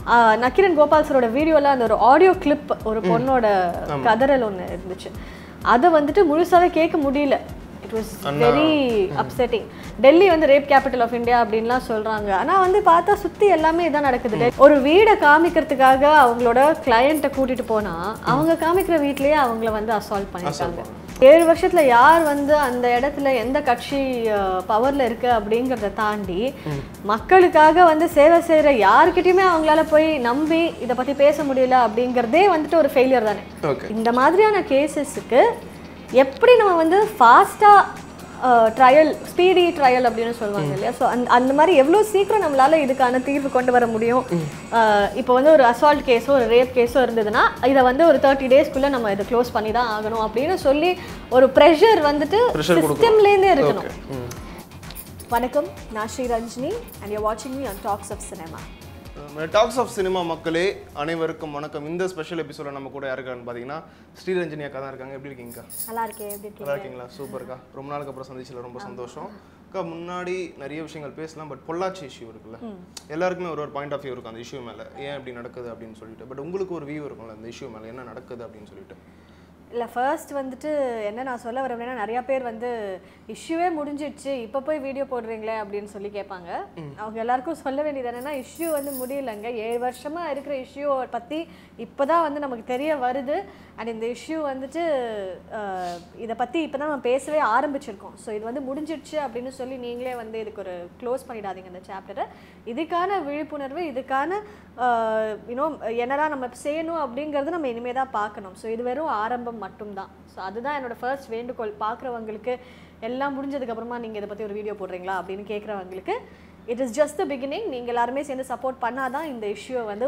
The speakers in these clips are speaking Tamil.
நக்கீரன் கோபால் சரோட வீடியோவில் அந்த ஒரு ஆடியோ கிளிப் ஒரு பொண்ணோட கதறல் ஒன்று இருந்துச்சு. அதை வந்துட்டு முழுசாவே கேட்க முடியல. It was very upsetting. Delhi வந்து ரேப் கேபிட்டல் ஆஃப் இந்தியா அப்படின்லாம் சொல்கிறாங்க. ஆனால் வந்து பார்த்தா சுற்றி எல்லாமே இதான் நடக்குது. ஒரு வீடை காமிக்கிறதுக்காக அவங்களோட கிளையண்ட்டை கூட்டிகிட்டு போனால் அவங்க காமிக்கிற வீட்லேயே அவங்கள வந்து அசால்ட் பண்ணியிருக்காங்க. 7 வருஷத்துல யார் வந்து அந்த இடத்துல எந்த கட்சி பவர்ல இருக்கு அப்படிங்கறத தாண்டி மக்களுக்காக வந்து சேவை செய்யற யார்கிட்டயுமே அவங்களால போய் நம்பி இதை பத்தி பேச முடியல அப்படிங்கறதே வந்துட்டு ஒரு ஃபெயிலியர் தானே. இந்த மாதிரியான கேசஸ்க்கு எப்படி நம்ம வந்து ஃபாஸ்டா ட்ரையல், ஸ்பீடி ட்ரையல் அப்படின்னு சொல்லுவாங்க இல்லையா? ஸோ அந்த மாதிரி எவ்வளோ சீக்கிரம் நம்மளால இதுக்கான தீர்வு கொண்டு வர முடியும். இப்போ வந்து ஒரு அசால்ட் கேஸோ ஒரு ரேப் கேஸோ இருந்ததுன்னா இதை வந்து ஒரு 30 டேஸ்க்குள்ளே நம்ம இதை க்ளோஸ் பண்ணி தான் ஆகணும் அப்படின்னு சொல்லி ஒரு ப்ரெஷர் வந்துட்டு சிஸ்டம்லேருந்தே இருக்கணும். வணக்கம், நான் Sri Ranjini and you're watching me on Talks of Cinema. Talks of Cinema மக்களே அனைவருக்கும் வணக்கம். இந்த ஸ்பெஷல் எபிசோட நம்ம கூட யாருக்கான்னு பார்த்தீங்கன்னா ஸ்ரீரஞ்சனி அக்கா தான் இருக்காங்க. எப்படி இருக்கீங்கக்கா? நல்லா இருக்கேன். நல்லா இருக்கீங்களா? சூப்பர்க்கா. ரொம்ப நாளுக்கு அப்புறம் சந்திச்சில ரொம்ப சந்தோஷம் அக்கா. முன்னாடி நிறைய விஷயங்கள் பேசலாம், பட் பொள்ளாச்சி இஷ்யூ இருக்குல்ல, எல்லாருக்குமே ஒரு பாயிண்ட் ஆஃப் வியூ இருக்கும் அந்த இஷ்யூ மேலே, ஏன் இப்படி நடக்குது அப்படின்னு சொல்லிட்டு. பட் உங்களுக்கு ஒரு வியூ இருக்கும்ல அந்த இஷ்யூ மேலே என்ன நடக்குது அப்படின்னு சொல்லிட்டு. இல்லை, ஃபர்ஸ்ட் வந்துட்டு என்ன நான் சொல்ல வரேன்னா, நிறையா பேர் வந்து இஷ்யூவே முடிஞ்சிடுச்சு இப்போ போய் வீடியோ போடுறீங்களே அப்படின்னு சொல்லி கேட்பாங்க. அவங்க எல்லாருக்கும் சொல்ல வேண்டியது என்னென்னா, இஷ்யூ வந்து முடியலைங்க. 7 வருஷமாக இருக்கிற இஷ்யூ பற்றி இப்போ தான் வந்து நமக்கு தெரிய வருது. அண்ட் இந்த இஷ்யூ வந்துட்டு இதை பற்றி இப்போ தான் நம்ம பேசவே ஆரம்பிச்சிருக்கோம். ஸோ இது வந்து முடிஞ்சிடுச்சு அப்படின்னு சொல்லி நீங்களே வந்து இதுக்கு ஒரு க்ளோஸ் பண்ணிடாதீங்க இந்த சாப்டரை. இதுக்கான விழிப்புணர்வு, இதுக்கான என்னதான் நம்ம செய்யணும் அப்படிங்கிறது நம்ம இனிமேல் தான் பார்க்கணும். ஸோ இது வெறும் ஆரம்பம் மட்டும்தான். ஸோ அதுதான் என்னோட ஃபர்ஸ்ட் வேண்டுகோள். பார்க்குறவங்களுக்கு எல்லாம் முடிஞ்சதுக்கப்புறமா நீங்கள் இதை பற்றி ஒரு வீடியோ போடுறீங்களா அப்படின்னு கேட்குறவங்களுக்கு, it is just the beginning. நீங்கள் எல்லாருமே சேர்ந்து சப்போர்ட் பண்ணாதான் இந்த இஷ்யூவை வந்து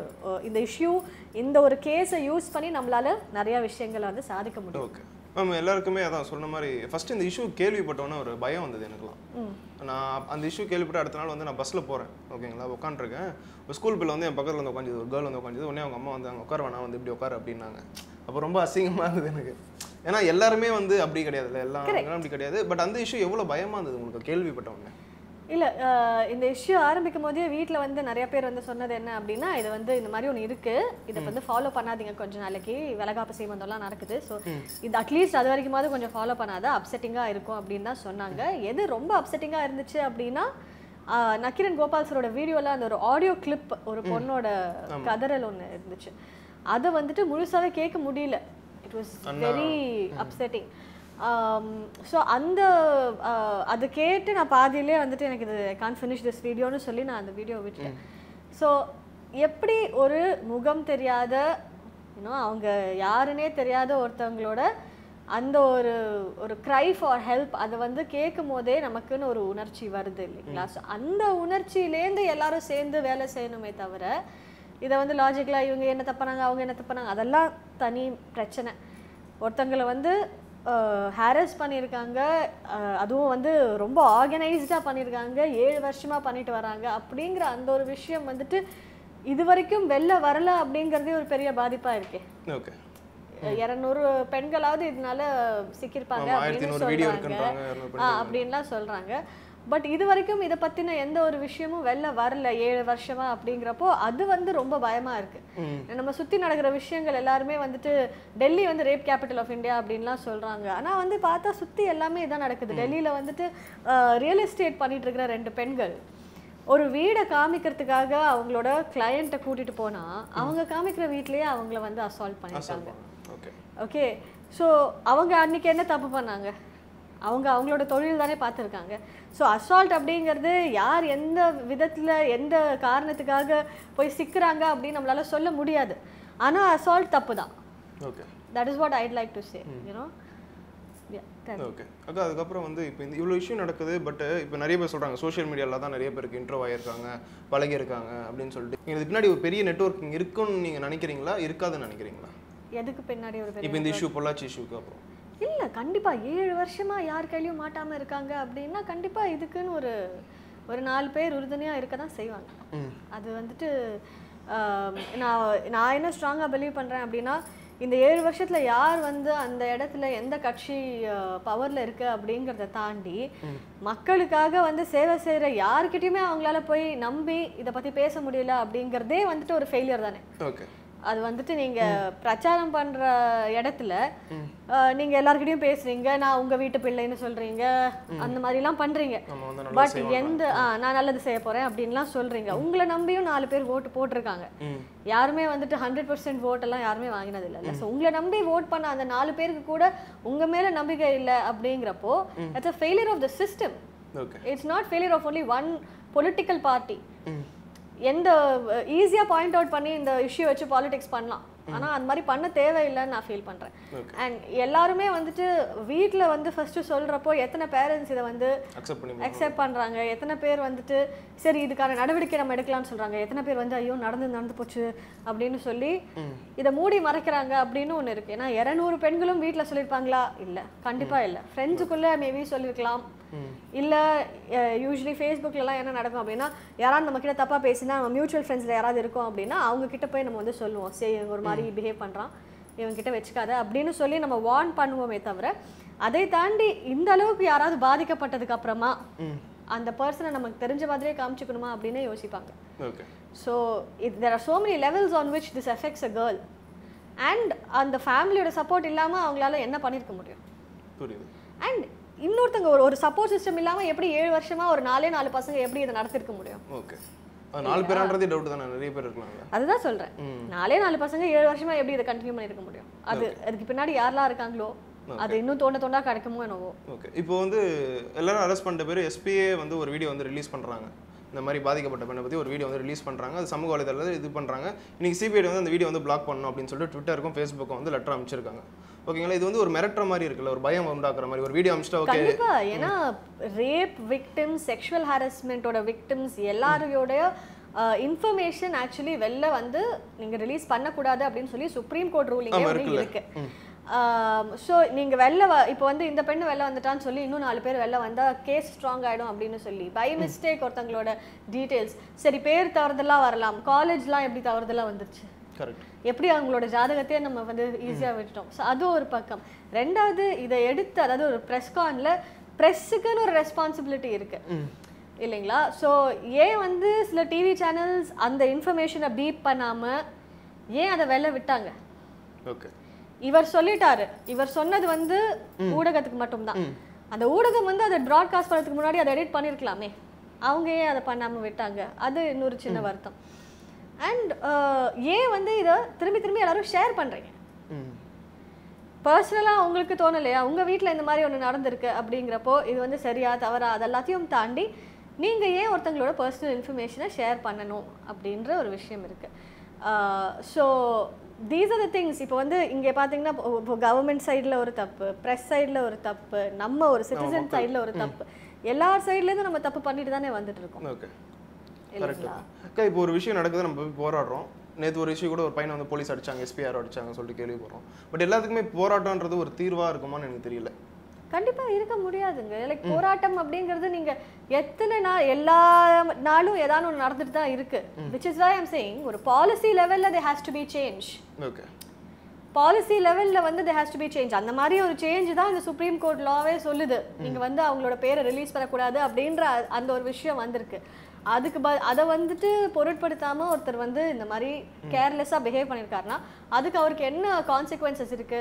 இந்த ஒரு கேஸை யூஸ் பண்ணி நம்மளால நிறைய விஷயங்களை வந்து சாதிக்க முடியும். ஓகே மேம், எல்லாருக்குமே அதான் சொன்ன மாதிரி ஃபர்ஸ்ட் இந்த இஷ்யூ கேள்விப்பட்டோன்னே ஒரு பயம் வந்தது எனக்குலாம். நான் அந்த இஷ்யூ கேள்விப்பட்டு அடுத்த நாள் வந்து நான் பஸ்ஸில் போகிறேன், ஓகேங்களா, உட்காந்துருக்கேன். ஒரு ஸ்கூல் பிள்ளை வந்து என் பக்கத்தில் வந்து உட்காந்துது, ஒரு கேர்ள் வந்து உட்காந்துது. உடனே அவங்க அம்மா வந்து அங்கே உட்கார வேணா, வந்து இப்படி உட்கார அப்படின்னாங்க. அப்போ ரொம்ப அசிங்கமாக இருந்தது எனக்கு. ஏன்னா எல்லாருமே வந்து அப்படி கிடையாது இல்லை, எல்லாம் அப்படி கிடையாது. பட் அந்த இஷ்யூ எவ்வளோ பயமாக இருந்தது உங்களுக்கு கேள்விப்பட்ட உடனே? இல்லை, இந்த இஷ்யூ ஆரம்பிக்கும் போதே வீட்டில் வந்து நிறைய பேர் வந்து சொன்னது என்ன அப்படின்னா, இது வந்து இந்த மாதிரி ஒன்று இருக்குது, இதை வந்து ஃபாலோ பண்ணாதீங்க கொஞ்சம் நாளைக்கு, வளகாப்பு சீமந்தம்லாம் நடக்குது. ஸோ இது அட்லீஸ்ட் அது வரைக்குமாவது கொஞ்சம் ஃபாலோ பண்ணாத, அப்செட்டிங்காக இருக்கும் அப்படின்னு தான் சொன்னாங்க. எது ரொம்ப அப்செட்டிங்காக இருந்துச்சு அப்படின்னா, நக்கீரன் கோபால் சரோட வீடியோவில் அந்த ஒரு ஆடியோ கிளிப் ஒரு பொண்ணோட கதறல் ஒன்று இருந்துச்சு. அதை வந்துட்டு முழுசாவே கேட்க முடியல. It was very upsetting. So அது கேட்டு நான் பாதியிலே வந்துட்டு எனக்கு இது கான் ஃபினிஷ் திஸ் வீடியோன்னு சொல்லி நான் அந்த வீடியோ விட்டுட்டேன். ஸோ எப்படி ஒரு முகம் தெரியாத, அவங்க யாருன்னே தெரியாத ஒருத்தவங்களோட அந்த ஒரு க்ரை ஃபார் ஹெல்ப், அதை வந்து கேட்கும் போதே நமக்குன்னு ஒரு உணர்ச்சி வருது இல்லைங்களா? ஸோ அந்த உணர்ச்சியிலேருந்து எல்லாரும் சேர்ந்து வேலை செய்யணுமே தவிர, இதை வந்து லாஜிக்கலாக இவங்க என்ன தப்பானாங்க அவங்க என்ன தப்பானாங்க அதெல்லாம் தனி பிரச்சனை. ஒருத்தங்களை வந்து ஹாரஸ் பண்ணியிருக்காங்க, அதுவும் வந்து ரொம்ப ஆர்கனைஸ்டாக பண்ணியிருக்காங்க, 7 வருஷமாக பண்ணிட்டு வராங்க அப்படிங்கிற அந்த ஒரு விஷயம் வந்துட்டு இது வரைக்கும் வெளில வரல அப்படிங்கிறதே ஒரு பெரிய பாதிப்பாக இருக்கே. ஓகே, 200 பெண்களாவது இதனால சிக்கியிருப்பாங்க அப்படின்னு சொல்கிறாங்க, அப்படின்லாம் சொல்கிறாங்க. பட் இது வரைக்கும் இதை பற்றின எந்த ஒரு விஷயமும் வெளில வரல 7 வருஷமா அப்படிங்கிறப்போ அது வந்து ரொம்ப பயமாக இருக்குது. நம்ம சுற்றி நடக்கிற விஷயங்கள் எல்லாருமே வந்துட்டு டெல்லி வந்து ரேப் கேபிட்டல் ஆஃப் இந்தியா அப்படின்லாம் சொல்கிறாங்க. ஆனால் வந்து பார்த்தா சுற்றி எல்லாமே இதான் நடக்குது. டெல்லியில் வந்துட்டு ரியல் எஸ்டேட் பண்ணிட்டு இருக்கிற 2 பெண்கள் ஒரு வீடை காமிக்கிறதுக்காக அவங்களோட கிளையண்ட்டை கூட்டிகிட்டு போனால் அவங்க காமிக்கிற வீட்லேயே அவங்கள வந்து அசால்ட் பண்ணியிருக்காங்க. ஓகே, ஸோ அவங்க அன்றைக்கி என்ன தப்பு பண்ணாங்க? அவங்களோட தொழில் தானே பார்த்துருக்காங்க. ஸோ அசால்ட் அப்படிங்கிறது யார் எந்த விதத்தில் எந்த காரணத்துக்காக போய் சிக்கிறாங்க அப்படின்னு நம்மளால சொல்ல முடியாது. ஆனால் அசால்ட் தப்பு தான். Okay, that is what I'd like to say. Okay அக்கா, அதுக்கப்புறம் வந்து இப்போ இந்த இவ்வளோ இஷ்யூ நடக்குது. பட் இப்போ நிறைய பேர் சொல்கிறாங்க, சோஷியல் மீடியாவில் தான் நிறைய பேருக்கு இன்ட்ரோ ஆகியிருக்காங்க, பழகியிருக்காங்க அப்படின்னு சொல்லிட்டு. நீங்கள் இதுக்கு பின்னாடி ஒரு பெரிய நெட்வொர்க்கிங் இருக்குன்னு நீங்கள் நினைக்கிறீங்களா, இருக்காதுன்னு நினைக்கிறீங்களா? எதுக்கு பின்னாடி ஒரு இப்போ இந்த இஷ்யூ பொள்ளாச்சி இஷ்யூக்கு அப்புறம்? இல்லை, கண்டிப்பாக 7 வருஷமாக யார் கையிலையும் மாட்டாமல் இருக்காங்க அப்படின்னா கண்டிப்பாக இதுக்குன்னு ஒரு 4 பேர் உறுதுணையாக இருக்க தான் செய்வாங்க. அது வந்துட்டு நான் என்ன ஸ்ட்ராங்காக பிலீவ் பண்ணுறேன் அப்படின்னா, இந்த 7 வருஷத்துல யார் வந்து அந்த இடத்துல எந்த கட்சி பவர்ல இருக்கு அப்படிங்கறத தாண்டி மக்களுக்காக வந்து சேவை செய்யற யார்கிட்டயுமே அவங்களால போய் நம்பி இத பத்தி பேச முடியல அப்படிங்கறதே வந்துட்டு ஒரு ஃபெயிலியர் தானே. ஓகே. அது வந்துட்டு நீங்க பிரச்சாரம் பண்ற இடத்துல நீங்க எல்லார்கிட்டயும் பேசுறீங்க, நான் உங்க வீட்டு பிள்ளைன்னு சொல்றீங்க, அந்த மாதிரி எல்லாம் பண்றீங்க. பட் எந்த நான் நல்லது செய்ய போறேன் அப்படின்லாம் சொல்றீங்க. உங்களை நம்பியும் 4 பேர் ஓட்டு போட்டிருக்காங்க. யாருமே வந்துட்டு 100% ஓட் எல்லாம் யாருமே வாங்கினது இல்ல. ஸோ உங்களை நம்பி ஓட் பண்ண அந்த 4 பேருக்கு கூட உங்க மேல நம்பிக்கை இல்லை அப்படிங்கிறப்போ it's a failure of the system. It's not failure of only one political party. எந்த ஈஸியா பாயிண்ட் அவுட் பண்ணி இந்த இஷ்யூ வச்சு பாலிடிக்ஸ் பண்ணலாம், ஆனா அந்த மாதிரி பண்ண தேவையில்லைன்னு நான் ஃபீல் பண்றேன். அண்ட் எல்லாருமே வந்துட்டு வீட்ல வந்து ஃபர்ஸ்ட் சொல்றப்போ எத்தனை பேரண்ட்ஸ் இதை வந்து அக்செப்ட் பண்றாங்க, எத்தனை பேர் வந்துட்டு சரி இதுக்கான நடவடிக்கை நம்ம எடுக்கலாம்னு சொல்றாங்க, எத்தனை பேர் வந்து ஐயோ நடந்து போச்சு அப்படின்னு சொல்லி இதை மூடி மறைக்கிறாங்க அப்படின்னு ஒண்ணு இருக்கு. ஏன்னா 200 பெண்களும் வீட்டுல சொல்லியிருப்பாங்களா? இல்ல, கண்டிப்பா இல்ல. ஃப்ரெண்ட்ஸுக்குள்ள மேபி சொல்லியிருக்கலாம். இல்ல யூஸ்வலி ஃபேஸ்புக்ல எல்லாம் என்ன நடக்கும் அப்படின்னா, யாராவது நம்ம கிட்ட தப்பா பேசினா நம்ம மியூச்சுவல் ஃப்ரெண்ட்ஸ்ல யாராவது இருக்கோம் அப்படின்னா அவங்க கிட்ட போய் நம்ம வந்து சொல்லுவோம், சரி ஒரு மாதிரி பிஹேவ் பண்றான், இவங்க கிட்ட வச்சுக்காத அப்படின்னு சொல்லி நம்ம வார்ன் பண்ணுவோமே தவிர, அதை தாண்டி இந்த அளவுக்கு யாராவது பாதிக்கப்பட்டதுக்கு அப்புறமா அந்த பர்சனை நமக்கு தெரிஞ்ச மாதிரியே காமிச்சுக்கணுமா அப்படின்னு யோசிப்பாங்க. So there are so many levels on which this affects a girl. And அந்த ஃபேமிலியோட சப்போர்ட் இல்லாம அவங்களால என்ன பண்ணிருக்க முடியும்? அண்ட் இன்னொருத்தங்க ஒரு சப்போர்ட் சிஸ்டம் இல்லாம எப்படி 7 வருஷமா ஒரு 4 பசங்க எப்படி இதை நடத்திருக்க முடியும்? ஓகே. 4 பேரான்றதே டவுட் தானே, நிறைய பேர் இருக்காங்க. அதுதான் சொல்றேன், 4 பசங்க 7 வருஷமா எப்படி இதை கண்டினியூ பண்ணிருக்க முடியும்? அதுக்கு பின்னாடி யாரெல்லாம் இருக்காங்களோ அது இன்னும் தோண்டா கிடைக்குமோ என்னவோ. ஓகே. இப்போ வந்து எல்லாரும் அரெஸ்ட் பண்ணிட்ட பேர் எஸ்பிஏ வந்து ஒரு வீடியோ வந்து ரிலீஸ் பண்றாங்க, இந்த மாதிரி பாதிக்கப்பட்ட பெண்ணை பற்றி ஒரு வீடியோ வந்து ரிலீஸ் பண்ணுறாங்க. அது சமூக வலைதளத்தில் இது பண்ணுறாங்க. இன்றைக்கி சிபிஐடி வந்து அந்த வீடியோ வந்து பிளாக் பண்ணணும் அப்படின்னு சொல்லிட்டு ட்விட்டருக்கும் ஃபேஸ்புக்கும் வந்து லெட்டர் அமைச்சிருக்காங்க. ஓகேங்களா? இது வந்து ஒரு மிரட்டுற மாதிரி இருக்குல்ல, ஒரு பயம் உண்டாக்குற மாதிரி ஒரு வீடியோ அமைச்சிட்டா ஓகே. கண்டிப்பாக. ஏன்னா ரேப் விக்டிம்ஸ், செக்ஷுவல் ஹாரஸ்மெண்ட்டோட விக்டிம்ஸ் எல்லாரோடைய இன்ஃபர்மேஷன் ஆக்சுவலி வெளில வந்து நீங்கள் ரிலீஸ் பண்ணக்கூடாது அப்படின்னு சொல்லி சுப்ரீம் கோர்ட் ரூலிங்கே இருக்கு. ஸோ நீங்கள் இப்போ வந்து இந்த பெண்ணு வெளில வந்துட்டான்னு சொல்லி இன்னும் 4 பேர் வெளில வந்தால் கேஸ் ஸ்ட்ராங் ஆகிடும் அப்படின்னு சொல்லி பை மிஸ்டேக் ஒருத்தங்களோட டீட்டெயில்ஸ், சரி பேர் தவறுதலாக வரலாம், காலேஜ்லாம் எப்படி தவறுதலாக வந்துருச்சு, எப்படி அவங்களோட ஜாதகத்தையே நம்ம வந்து ஈஸியாக விட்டுட்டோம். ஸோ அது ஒரு பக்கம். ரெண்டாவது இதை எடுத்து, அதாவது ஒரு ப்ரெஸ்கானில் ப்ரெஸ்ஸுக்குன்னு ஒரு ரெஸ்பான்சிபிலிட்டி இருக்கு இல்லைங்களா? ஸோ ஏன் வந்து சில டிவி சேனல்ஸ் அந்த இன்ஃபர்மேஷனை பீப் பண்ணாமல் ஏன் அதை வெளில விட்டாங்க? ஓகே, இவர் சொல்லிட்டாரு, இவர் சொன்னது வந்து ஊடகத்துக்கு மட்டும்தான். அந்த ஊடகம் வந்து அதை ப்ராட்காஸ்ட் பண்ணுறதுக்கு முன்னாடி அதை எடிட் பண்ணியிருக்கலாமே, அவங்க ஏன் அதை பண்ணாமல் விட்டாங்க? அது இன்னொரு சின்ன வருத்தம். அண்ட் ஏன் வந்து இதை திரும்பி எல்லாரும் ஷேர் பண்ணுறீங்க? பர்சனலாக உங்களுக்கு தோணலையா உங்கள் வீட்டில் இந்த மாதிரி ஒன்று நடந்திருக்கு அப்படிங்கிறப்போ இது வந்து சரியா தவறா அதெல்லாத்தையும் தாண்டி நீங்கள் ஏன் ஒருத்தங்களோட பர்சனல் இன்ஃபர்மேஷனை ஷேர் பண்ணணும் அப்படின்ற ஒரு விஷயம் இருக்குது. So these are the things. இப்போ வந்து இங்கே பார்த்தீங்கன்னா இப்போ கவர்மெண்ட் சைடில் ஒரு தப்பு, ப்ரெஸ் சைடில் ஒரு தப்பு, நம்ம ஒரு சிட்டிசன் சைடில் ஒரு தப்பு, எல்லார் சைட்லேருந்து நம்ம தப்பு பண்ணிட்டு தானே வந்துட்டு இருக்கோம். ஓகே, கரெக்டாக. இப்போ ஒரு விஷயம் நடக்குது, நம்ம போய் போராடுறோம். நேற்று ஒரு விஷயம் கூட ஒரு பையனை வந்து போலீஸ் அடிச்சாங்க, எஸ்பிஆர் அடிச்சாங்கன்னு சொல்லிட்டு கேள்விப்படுறோம். பட் எல்லாத்துக்குமே போராட்டம்ன்றது ஒரு தீர்வாக இருக்குமான்னு எனக்கு தெரியல. கண்டிப்பாக இருக்க முடியாதுங்க. லைக் போராட்டம் அப்படிங்கிறது நீங்கள் எத்தனை நாள் எல்லா நாளும் ஏதாவது ஒன்று நடந்துட்டு தான் இருக்கு. Which is why I'm saying ஒரு பாலிசி லெவலில் they has to be change. Okay, policy லெவலில் வந்து they has to be change. அந்த மாதிரி ஒரு சேஞ்ச் தான் இந்த சுப்ரீம் கோர்ட் லாவே சொல்லுது. நீங்கள் வந்து அவங்களோட பேரை ரிலீஸ் பண்ணக்கூடாது அப்படின்ற அந்த ஒரு விஷயம் வந்திருக்கு. அதுக்கு அதை வந்துட்டு பொருட்படுத்தாமல் ஒருத்தர் வந்து இந்த மாதிரி கேர்லெஸ்ஸாக பிஹேவ் பண்ணியிருக்காருன்னா அதுக்கு அவருக்கு என்ன கான்சிக்வன்சஸ் இருக்கு?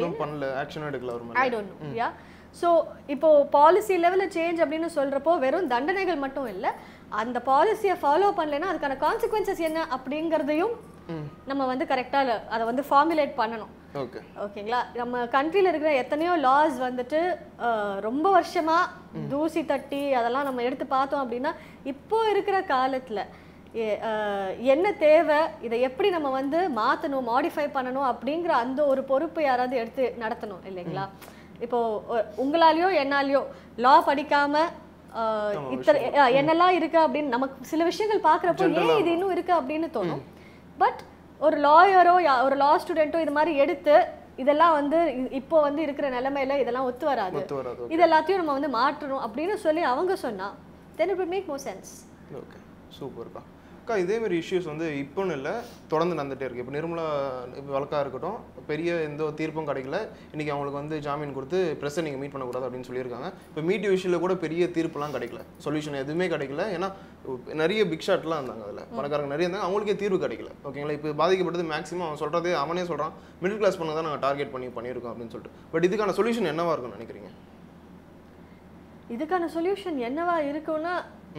I don't know. Yeah, so இப்போ பாலிசி லெவலில் சேஞ்ச் அப்படின்னு சொல்கிறப்போ வெறும் தண்டனைகள் மட்டும் இல்லை, அந்த பாலிசியை ஃபாலோ பண்ணலைன்னா அதுக்கான கான்சிக்வன்சஸ் என்ன அப்படிங்கிறதையும் நம்ம வந்து கரெக்டாக அதை வந்து ஃபார்முலேட் பண்ணணும். ஓகே, ஓகேங்களா? நம்ம கண்ட்ரியில் இருக்கிற எத்தனையோ லாஸ் வந்துட்டு ரொம்ப வருஷமாக தூசி தட்டி அதெல்லாம் நம்ம எடுத்து பார்த்தோம் அப்படின்னா இப்போ இருக்கிற காலத்தில் என்ன தேவை, இதை எப்படி நம்ம வந்து மாற்றணும், மாடிஃபை பண்ணணும் அப்படிங்கிற அந்த ஒரு பொறுப்பு யாராவது எடுத்து நடத்தணும் இல்லைங்களா? இப்போ உங்களாலேயோ என்னாலேயோ லா படிக்காம இத்தனை என்னெல்லாம் இருக்கு அப்படின்னு நமக்கு சில விஷயங்கள் பார்க்குறப்போ ஏன் இது இன்னும் இருக்கு அப்படின்னு தோணும். பட் ஒரு லாயரோ ஒரு லா ஸ்டூடெண்ட்டோ இது மாதிரி எடுத்து இதெல்லாம் வந்து இப்போ வந்து இருக்கிற நிலைமையில இதெல்லாம் ஒத்து வராது, இது எல்லாத்தையும் நம்ம வந்து மாற்றணும் அப்படின்னு சொல்லி அவங்க சொன்னா then it would make more sense. Okay, சூப்பர்க்கா. அக்கா இதேமாரி இஷ்யூஸ் வந்து இப்போன்னு இல்லை தொடர்ந்து நடந்துகிட்டே இருக்குது. இப்போ நிர்மலா வழக்காக இருக்கட்டும், பெரிய எந்த தீர்ப்பும் கிடைக்கல. இன்றைக்கி அவங்களுக்கு வந்து ஜாமீன் கொடுத்து ப்ரெஸ்ஸை நீங்கள் மீட் பண்ணக்கூடாது அப்படின்னு சொல்லியிருக்காங்க. இப்போ மீடியா இஷ்யூவில் கூட பெரிய தீர்ப்புலாம் கிடைக்கல, சொல்யூஷன் எதுவுமே கிடைக்கல. ஏன்னா நிறைய பிக் ஷாட்லாம் இருந்தாங்க, அதில் பணக்காரங்க நிறைய இருந்தாங்க, அவங்களுக்கே தீர்வு கிடைக்கல. ஓகேங்களா, இப்போ பாதிக்கப்பட்டது மேக்ஸிமம் அவன் சொல்கிறதே அவனே சொல்கிறான், மிடில் கிளாஸ் பண்ண தான் நாங்கள் டார்கெட் பண்ணியிருக்கோம் அப்படின்னு சொல்லிட்டு. பட் இதுக்கான சொல்யூஷன் என்னவா இருக்கும்னு நினைக்கிறீங்க? இதுக்கான சொல்யூஷன் என்னவா இருக்குன்னா,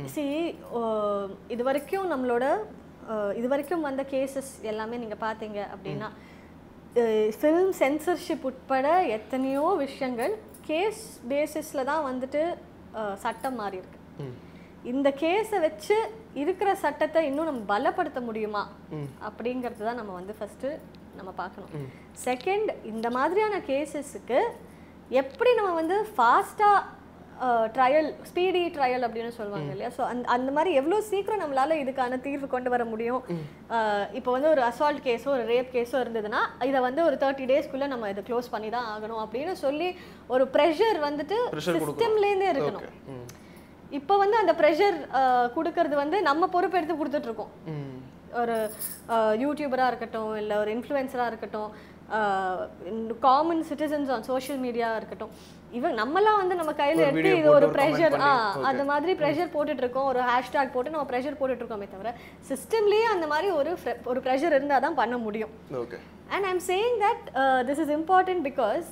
இது வரைக்கும் நம்மளோட இது வரைக்கும் வந்த கேசஸ் எல்லாமே நீங்கள் பார்த்தீங்க அப்படின்னா, ஃபில்ம் சென்சர்ஷிப் உட்பட எத்தனையோ விஷயங்கள் கேஸ் பேசிஸில் தான் வந்துட்டு சட்டம் மாறி இருக்கு. இந்த கேஸை வச்சு இருக்கிற சட்டத்தை இன்னும் நம்ம பலப்படுத்த முடியுமா அப்படிங்கிறது தான் நம்ம வந்து ஃபஸ்ட்டு நம்ம பார்க்கணும். செகண்ட், இந்த மாதிரியான கேசஸுக்கு எப்படி நம்ம வந்து ஃபாஸ்ட்டாக ட்ரையல், ஸ்பீடி ட்ரையல் அப்படின்னு சொல்லுவாங்க இல்லையா, ஸோ அந்த மாதிரி எவ்வளோ சீக்கிரம் நம்மளால் இதுக்கான தீர்வு கொண்டு வர முடியும். இப்போ வந்து ஒரு அசால்ட் கேஸோ ஒரு ரேப் கேஸோ இருந்ததுன்னா இதை வந்து ஒரு 30 daysக்குள்ளே நம்ம இதை க்ளோஸ் பண்ணி தான் ஆகணும் அப்படின்னு சொல்லி ஒரு ப்ரெஷர் வந்துட்டு சிஸ்டம்லேருந்தே இருக்கணும். இப்போ வந்து அந்த ப்ரெஷர் கொடுக்கறது வந்து நம்ம பொறுப்பெடுத்து கொடுத்துட்ருக்கோம். ஒரு யூடியூபராக இருக்கட்டும், இல்லை ஒரு இன்ஃப்ளூயன்சராக இருக்கட்டும், common citizens on social media இருக்கட்டும், இவன் நம்மலாம் வந்து நம்ம கையில் எடுத்து இது ஒரு ப்ரெஷர் அந்த மாதிரி ப்ரெஷர் போட்டுட்ருக்கோம். ஒரு ஹேஷ்டாக் போட்டு நம்ம ப்ரெஷர் போட்டுட்ருக்கோமே தவிர சிஸ்டம்லேயே அந்த மாதிரி ஒரு ப்ரெஷர் இருந்தால் தான் பண்ண முடியும். And I am saying that this is important because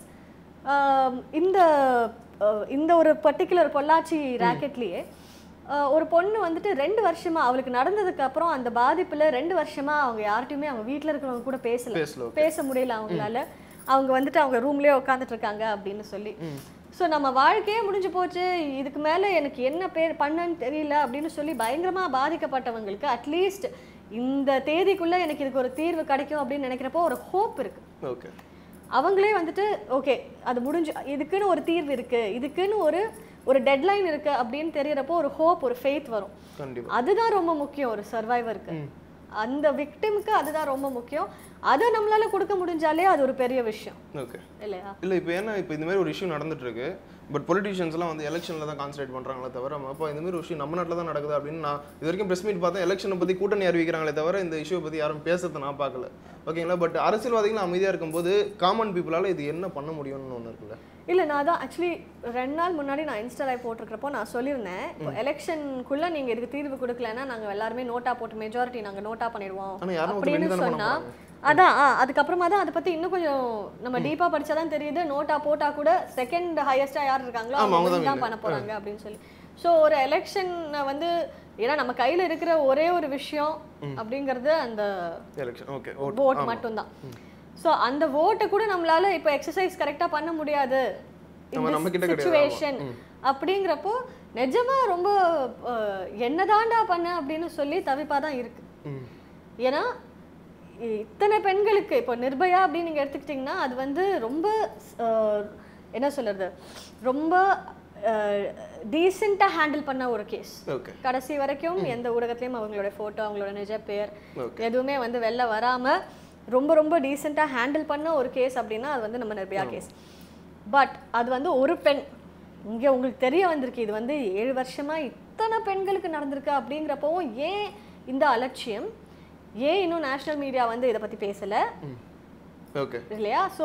இந்த ஒரு பர்டிகுலர் பொள்ளாச்சி ராக்கெட்லேயே ஒரு பொண்ணு வந்துட்டு 2 வருஷமா அவளுக்கு நடந்ததுக்கு அப்புறம் அந்த பாதிப்புல 2 வருஷமா அவங்க யார்கிட்டயுமே அவங்க வீட்டில் இருக்கிறவங்க கூட பேச முடியல அவங்களால. அவங்க வந்துட்டு அவங்க ரூம்லயே உட்காந்துட்டு இருக்காங்க அப்படின்னு சொல்லி. ஸோ நம்ம வாழ்க்கையே முடிஞ்சு போச்சு, இதுக்கு மேலே எனக்கு என்ன பண்ணன்னு தெரியல அப்படின்னு சொல்லி பயங்கரமா பாதிக்கப்பட்டவங்களுக்கு அட்லீஸ்ட் இந்த தேதிக்குள்ள எனக்கு இதுக்கு ஒரு தீர்வு கிடைக்கும் அப்படின்னு நினைக்கிறப்போ ஒரு ஹோப் இருக்கு. ஓகே, அவங்களே வந்துட்டு ஓகே அது முடிஞ்சு, இதுக்குன்னு ஒரு தீர்வு இருக்கு, இதுக்குன்னு ஒரு டெட்லைன் இருக்கு அப்படின்னு தெரியறப்போ ஒரு ஹோப், ஒரு ஃபெய்த் வரும். அதுதான் ரொம்ப முக்கியம் ஒரு சர்வைவருக்கு, அந்த விக்டிமுக்கு அதுதான் ரொம்ப முக்கியம். அதை நம்மளால கொடுக்க முடிஞ்சாலே அது ஒரு பெரிய விஷயம். ஓகே இல்லையா? இல்லை இப்போ ஏன்னா இப்போ இந்த மாதிரி ஒரு இஷ்யூ நடந்துட்டு இருக்கு, பட் பொலிட்டிஷியன்ஸ்லாம் வந்து எலெக்ஷனில் தான் கான்சன்ட்ரேட் பண்ணுறாங்களே தவிர, அப்போ இந்த மாதிரி ஒரு இஷ்யூ நம்ம நாட்டில் தான் நடக்குது அப்படின்னு நான் இது வரைக்கும் ப்ரெஸ் மீட் பார்த்தேன். எலெக்ஷனை பற்றி கூட்டணி அறிவிக்கிறாங்களே தவிர இந்த இஷ்யூவை பற்றி யாரும் பேசுறதை நான் பார்க்கல. ஓகேங்களா, பட் அரசியல்வாதிகள் அமைதியாக இருக்கும்போது காமன் பீப்புளால் இது என்ன பண்ண முடியும்னு ஒன்று இருக்குல்ல? இல்லை, நான் தான் ஆக்சுவலி 2 நாள் முன்னாடி நான் இன்ஸ்டாவில் போட்டிருக்கிறப்போ நான் சொல்லியிருந்தேன், இப்போ எலெக்ஷனுக்குள்ளே நீங்கள் இதுக்கு தீர்வு கொடுக்கலன்னா நாங்கள் எல்லாருமே நோட்டா போட்டு மெஜாரிட்டி நாங்கள் நோட்டா பண்ணிடுவோம் அப்படின்னு சொன்னால், அதான் அதுக்கப்புறமா தான் அதை பற்றி இன்னும் கொஞ்சம் நம்ம டீப்பாக படித்தா தான் தெரியுது. நோட்டா போட்டால் கூட செகண்ட் ஹையஸ்ட்டாக யார் இருக்காங்களோ அவங்க தான் பண்ண போகிறாங்க அப்படின்னு சொல்லி. ஸோ ஒரு எலெக்ஷனை வந்து ஏன்னா நம்ம கையில் இருக்கிற ஒரே ஒரு விஷயம் அப்படிங்கிறது அந்த ஓட் மட்டும்தான். ஸோ அந்த ஓட்டை கூட நம்மளால இப்போ எக்ஸசைஸ் கரெக்டாக பண்ண முடியாது சிச்சுவேஷன் அப்படிங்கிறப்போ நிஜமா ரொம்ப என்னதாண்டா பண்ண அப்படின்னு சொல்லி தவிப்பாக தான் இருக்கு. ஏன்னா இத்தனை பெண்களுக்கு இப்போ நிர்பயா அப்படின்னு நீங்கள் எடுத்துக்கிட்டிங்கன்னா அது வந்து ரொம்ப என்ன சொல்கிறது, ரொம்ப டீசெண்டாக ஹேண்டில் பண்ண ஒரு கேஸ். கடைசி வரைக்கும் எந்த ஊடகத்துலேயும் அவங்களோட ஃபோட்டோ, அவங்களோட நிஜ பேர் எதுவுமே வந்து வெளில வராமல் ரொம்ப ரொம்ப டீசெண்டாக ஹேண்டில் பண்ண ஒரு கேஸ் அப்படின்னா அது வந்து நம்ம நிர்பயா கேஸ். பட் அது வந்து ஒரு பெண் இங்கே உங்களுக்கு தெரிய வந்திருக்கு, இது வந்து 7 வருஷமாக இத்தனை பெண்களுக்கு நடந்திருக்கு அப்படிங்கிறப்பவும் ஏன் இந்த அலட்சியம், ஏன் இன்னும் நேஷனல் மீடியா வந்து இதை பற்றி பேசலை இல்லையா? ஸோ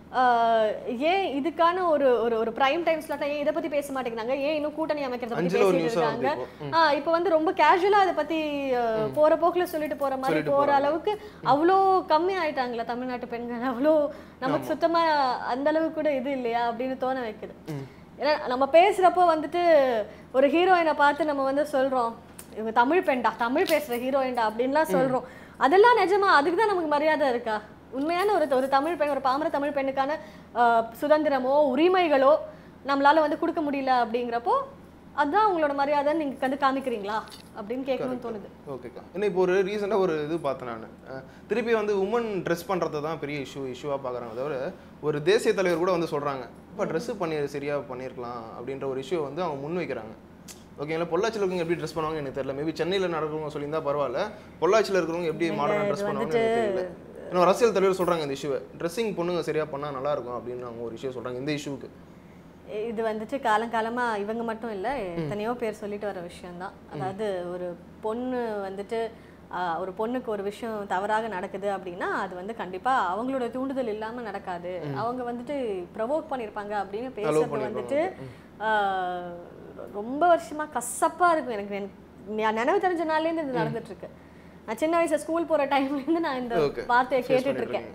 ஏன் இதுக்கான ஒரு பிரைம் டைம் ஸ்லாட் ஏன் இதை பற்றி பேச மாட்டேங்கிறாங்க, ஏன் இன்னும் கூட்டணி அமைக்கிறத பற்றி பேசிட்டு இருக்காங்க. இப்போ வந்து ரொம்ப கேஷுவலாக அதை பற்றி போகிற போக்கில் சொல்லிட்டு போகிற மாதிரி போகிற அளவுக்கு அவ்வளோ கம்மி ஆயிட்டாங்களா தமிழ்நாட்டு பெண்கள், அவ்வளோ நமக்கு சுத்தமாக அந்த அளவுக்கு கூட இது இல்லையா அப்படின்னு தோண வைக்குது. ஏன்னா நம்ம பேசுகிறப்போ வந்துட்டு ஒரு ஹீரோயினை பார்த்து நம்ம வந்து சொல்கிறோம் இவங்க தமிழ் பெண்டா, தமிழ் பேசுகிற ஹீரோயின்டா அப்படின்லாம் சொல்கிறோம். அதெல்லாம் நிஜமா அதுக்கு தான் நமக்கு மரியாதை இருக்கா? உண்மையான ஒரு தமிழ் பெண், ஒரு பாமர தமிழ் பெண்ணுக்கான சுதந்திரமோ உரிமைகளோ நம்மளால வந்து கொடுக்க முடியல அப்படிங்கிறப்போ அதுதான் உங்களோட மரியாதைன்னு நீங்கள் வந்து காமிக்கிறீங்களா அப்படின்னு கேட்கணும்னு தோணுது. ஓகேக்கா, இன்னும் இப்போ ஒரு ரீசெண்டாக ஒரு இது பார்த்தேன் நான், திருப்பி வந்து உமன் ட்ரெஸ் பண்ணுறது தான் பெரிய இஷ்யூவாக பார்க்குறாங்க தவிர ஒரு தேசிய தலைவர் கூட வந்து சொல்கிறாங்க இப்போ ட்ரெஸ்ஸு சரியாக பண்ணியிருக்கலாம் அப்படின்ற ஒரு இஷ்யூ வந்து அவங்க முன் வைக்கிறாங்க. ஓகேங்களா, பொள்ளாச்சியில் இருக்கவங்க எப்படி ட்ரெஸ் பண்ணுவாங்க எனக்கு தெரியல, மேபி சென்னையில் நடக்கிறவங்க சொல்லியிருந்தா பரவாயில்ல, பொள்ளாச்சியில் இருக்கிறவங்க எப்படி மாடர்னாக ட்ரெஸ் பண்ணுவாங்க எனக்கு தெரியல. இன்னும் அரசியல் தலைவர் சொல்கிறாங்க இந்த இஷ்யூவை ட்ரெஸ்ஸிங் பொண்ணுங்க சரியாக பண்ணால் நல்லாயிருக்கும் அப்படின்னு அவங்க ஒரு இஷ்யூ சொல்கிறாங்க இந்த இஷ்யூக்கு. இது வந்துட்டு காலங்காலமாக இவங்க மட்டும் இல்லை எத்தனையோ பேர் சொல்லிட்டு வர விஷயம்தான். அதாவது ஒரு பொண்ணு வந்துட்டு ஒரு பொண்ணுக்கு ஒரு விஷயம் தவறாக நடக்குது அப்படின்னா அது வந்து கண்டிப்பா அவங்களோட தூண்டுதல் இல்லாம நடக்காது. அவங்க வந்துட்டு ப்ரொவோக் பண்ணியிருப்பாங்க அப்படின்னு பேசுறது வந்துட்டு ரொம்ப வருஷமா கசப்பா இருக்கும். எனக்கு நினைவு தெரிஞ்ச நாள்லேருந்து இது நடந்துட்டு இருக்கு. நான் சின்ன வயசுல ஸ்கூல் போற டைம்லேருந்து நான் இந்த வார்த்தையை கேட்டுட்டு இருக்கேன்.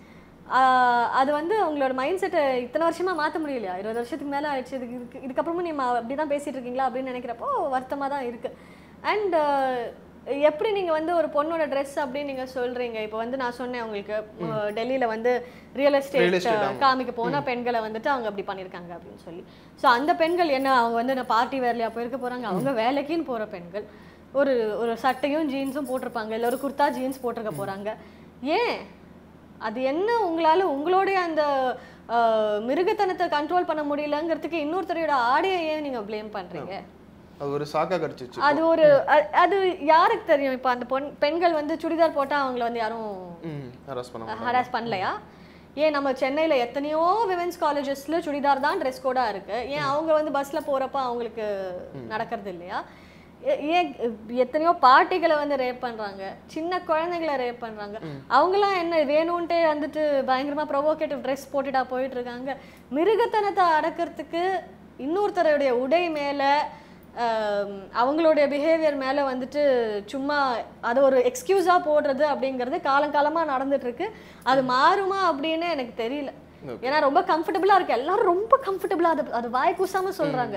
அது வந்து அவங்களோட மைண்ட் செட்டை இத்தனை வருஷமா மாற்ற முடியலையா? 20 வருஷத்துக்கு மேலே ஆயிடுச்சு. இதுக்கப்புறமும் நீ அப்படி தான் பேசிட்டு இருக்கீங்களா அப்படின்னு நினைக்கிறப்போ வருத்தமாக தான் இருக்கு. அண்ட் எப்படி நீங்கள் வந்து ஒரு பொண்ணோட ட்ரெஸ் அப்படின்னு நீங்கள் சொல்கிறீங்க? இப்போ வந்து நான் சொன்னேன் உங்களுக்கு டெல்லியில் வந்து ரியல் எஸ்டேட் காமிக்க போனால் பெண்களை வந்துட்டு அவங்க அப்படி பண்ணியிருக்காங்க அப்படின்னு சொல்லி. ஸோ அந்த பெண்கள் என்ன அவங்க வந்து நான் பார்ட்டி வேலையாக போயிருக்க போகிறாங்க, அவங்க வேலைக்குன்னு போகிற பெண்கள் ஒரு ஒரு சட்டையும் ஜீன்ஸும் போட்டிருப்பாங்க, இல்லை ஒரு குர்த்தா ஜீன்ஸ் போட்டிருக்க போகிறாங்க. ஏன் அது என்ன உங்களால் உங்களுடைய அந்த மிருகத்தனத்தை கண்ட்ரோல் பண்ண முடியலங்கிறதுக்கு இன்னொருத்தரையோட ஆடையை ஏன் நீங்கள் ப்ளேம் பண்ணுறீங்க? அது ஒரு சாக்கா கடிச்சிச்சு. அது ஒரு அது யாருக்கு தெரியும்? இப்போ அந்த பெண்கள் வந்து சுடிதார் போட்டால் அவங்கள வந்து யாரும் ஹராஸ் பண்ணலையா? ஏன் நம்ம சென்னையில் எத்தனையோ விமென்ஸ் காலேஜஸில் சுடிதார் தான் ட்ரெஸ் கோடாக இருக்குது. ஏன் அவங்க வந்து பஸ்ஸில் போகிறப்ப அவங்களுக்கு நடக்கிறது இல்லையா? ஏன் எத்தனையோ பார்ட்டிகளை வந்து ரேப் பண்ணுறாங்க, சின்ன குழந்தைங்களை ரேப் பண்ணுறாங்க. அவங்களாம் என்ன வேணும்ன்ட்டே வந்துட்டு பயங்கரமாக ப்ரொவோகேட்டிவ் ட்ரெஸ் போட்டுட்டா போயிட்டு இருக்காங்க. மிருகத்தனத்தை அடக்கிறதுக்கு இன்னொருத்தருடைய உடை மேலே அவங்களுடைய பிஹேவியர் மேலே வந்துட்டு சும்மா அது ஒரு எக்ஸ்கியூஸாக போடுறது அப்படிங்கிறது காலங்காலமாக நடந்துட்டுருக்கு. அது மாறுமா அப்படின்னு எனக்கு தெரியல. ஏன்னா ரொம்ப கம்ஃபர்டபுளாக இருக்குது, எல்லாரும் ரொம்ப கம்ஃபர்டபுளாக அது வாய் கூசாமல் சொல்கிறாங்க.